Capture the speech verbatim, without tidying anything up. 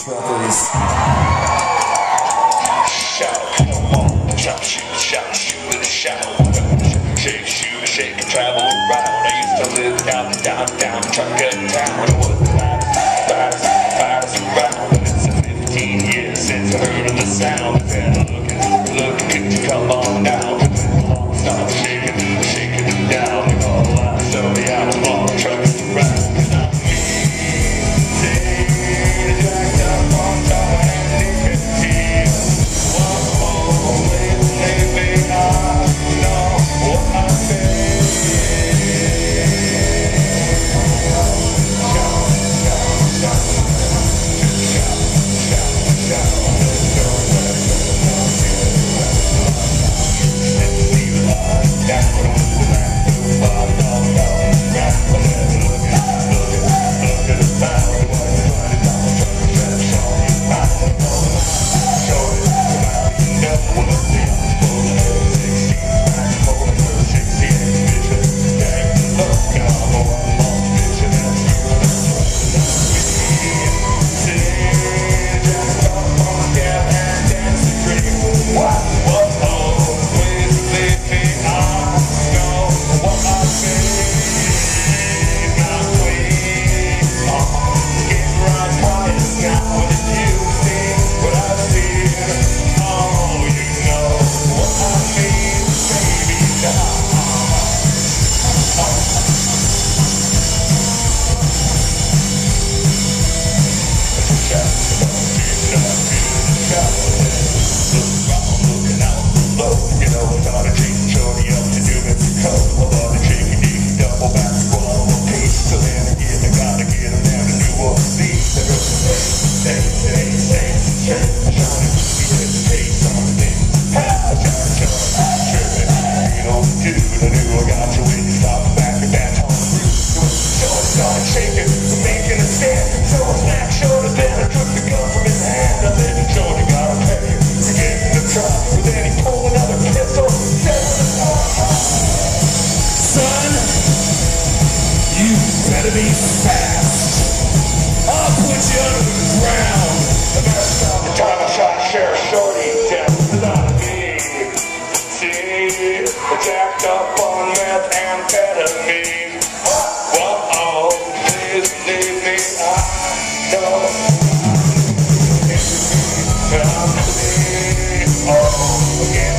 truckers. Shout, come on, shout, shoot, shout, shoot with a shout. Shake, shoot, shake, and travel around. I used to live down, down, down, trucker town. I was fast, fast, fast around. And it's been fifteen years since I heard of the sound. And looking, looking, could you come on now? Stop shaking, shaking it down. We all laugh, so the outlaw truckers around. Better be fast. I'll put you under the ground. The best of the time I shot Sheriff Shorty down without me. See, jacked up on methamphetamine. Whoa, oh, please leave me. I know. I'm clean. Oh, yeah.